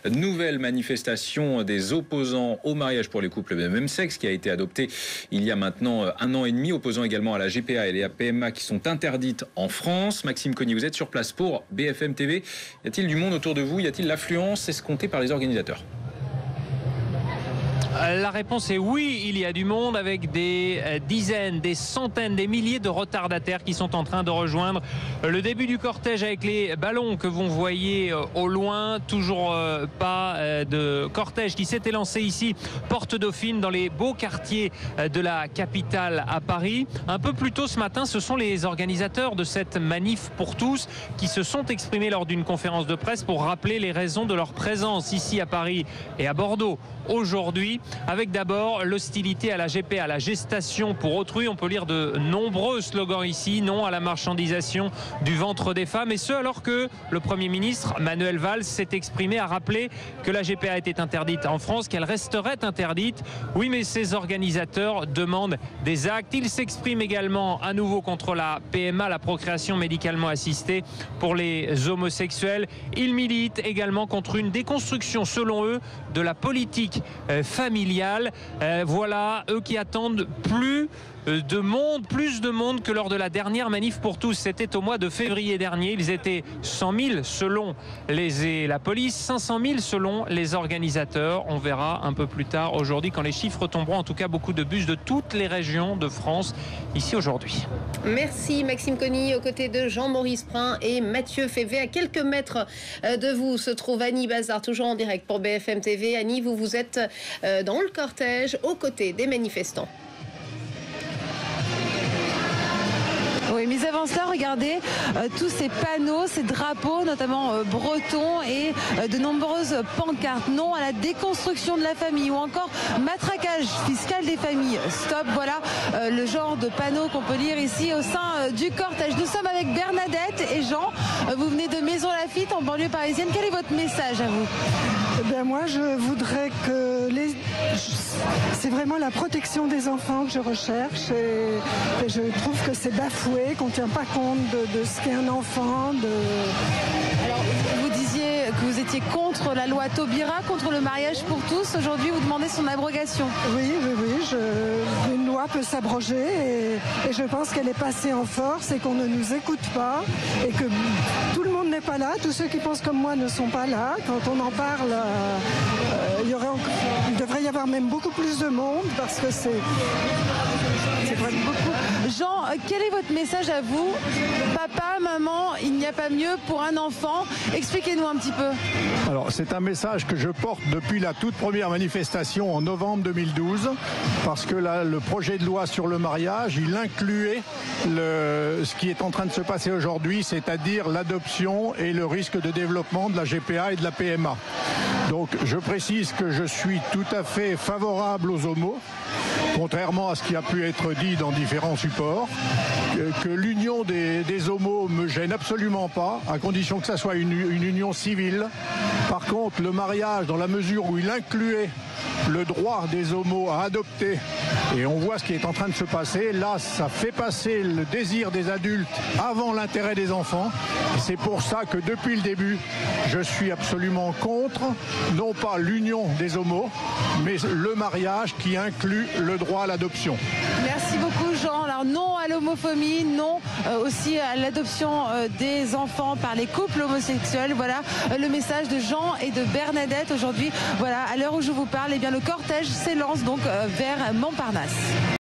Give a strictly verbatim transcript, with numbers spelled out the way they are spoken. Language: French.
nouvelle manifestation des opposants au mariage pour les couples de même sexe qui a été adoptée il y a maintenant un an et demi, opposant également à la G P A et la P M A qui sont interdites en France. Maxime Cogny, vous êtes sur place pour B F M T V. Y a-t-il du monde autour de vous? Y a-t-il l'affluence escomptée par les organisateurs? La réponse est oui, il y a du monde avec des dizaines, des centaines, des milliers de retardataires qui sont en train de rejoindre le début du cortège avec les ballons que vous voyez au loin. Toujours pas de cortège qui s'était lancé ici, Porte Dauphine, dans les beaux quartiers de la capitale à Paris. Un peu plus tôt ce matin, ce sont les organisateurs de cette manif pour tous qui se sont exprimés lors d'une conférence de presse pour rappeler les raisons de leur présence ici à Paris et à Bordeaux aujourd'hui, avec d'abord l'hostilité à la G P A, à la gestation pour autrui. On peut lire de nombreux slogans ici, non à la marchandisation du ventre des femmes, et ce alors que le Premier ministre Manuel Valls s'est exprimé, a rappelé que la G P A était interdite en France, qu'elle resterait interdite. Oui, mais ces organisateurs demandent des actes. Ils s'expriment également à nouveau contre la P M A, la procréation médicalement assistée pour les homosexuels. Ils militent également contre une déconstruction, selon eux, de la politique Euh, familiale. Euh, voilà, eux qui attendent plus de monde, plus de monde que lors de la dernière manif pour tous. C'était au mois de février dernier. Ils étaient cent mille selon les, la police, cinq cent mille selon les organisateurs. On verra un peu plus tard aujourd'hui quand les chiffres tomberont. En tout cas, beaucoup de bus de toutes les régions de France ici aujourd'hui. Merci Maxime Cogny, aux côtés de Jean-Maurice Prin et Mathieu Févé. À quelques mètres de vous se trouve Annie Bazar, toujours en direct pour B F M T V. Annie, vous vous êtes dans le cortège aux côtés des manifestants. Oui, mais avant cela, regardez euh, tous ces panneaux, ces drapeaux, notamment euh, bretons, et euh, de nombreuses pancartes. Non à la déconstruction de la famille, ou encore matraquage fiscal des familles. Stop, voilà euh, le genre de panneaux qu'on peut lire ici au sein euh, du cortège. Nous sommes avec Bernadette et Jean. Euh, vous venez de Maison Lafitte, en banlieue parisienne. Quel est votre message à vous? Eh bien, moi, je voudrais que les... c'est vraiment la protection des enfants que je recherche, et, et je trouve que c'est bafoué, qu'on ne tient pas compte de, de ce qu'est un enfant. De... Alors, vous disiez que vous étiez contre la loi Taubira, contre le mariage pour tous. Aujourd'hui, vous demandez son abrogation. Oui, oui, oui. Je... Une loi peut s'abroger, et, et je pense qu'elle est passée en force et qu'on ne nous écoute pas, et que tout le monde n'est pas là. Tous ceux qui pensent comme moi ne sont pas là. Quand on en parle, euh, il y aurait encore... il devrait y avoir même beaucoup plus de monde, parce que c'est... c'est vraiment beaucoup. Jean, quel est votre message à vous? Papa, maman, il n'y a pas mieux pour un enfant. Expliquez-nous un petit peu. Alors, c'est un message que je porte depuis la toute première manifestation en novembre deux mille douze, parce que là, le projet de loi sur le mariage, il incluait le, ce qui est en train de se passer aujourd'hui, c'est-à-dire l'adoption et le risque de développement de la G P A et de la P M A. Donc, je précise que je suis tout à fait favorable aux homos, contrairement à ce qui a pu être dit dans différents supports, que, que l'union des, des homos me gêne absolument pas, à condition que ça soit une, une union civile. Par contre, le mariage, dans la mesure où il incluait le droit des homos à adopter, et on voit ce qui est en train de se passer, là, ça fait passer le désir des adultes avant l'intérêt des enfants. C'est pour ça que depuis le début, je suis absolument contre, non pas l'union des homos, mais le mariage qui inclut le droit à l'adoption. Merci beaucoup Jean. Alors non à l'homophobie, non euh, aussi à l'adoption euh, des enfants par les couples homosexuels. Voilà euh, le message de Jean et de Bernadette aujourd'hui. Voilà, à l'heure où je vous parle, eh bien, le cortège s'élance donc euh, vers Montparnasse.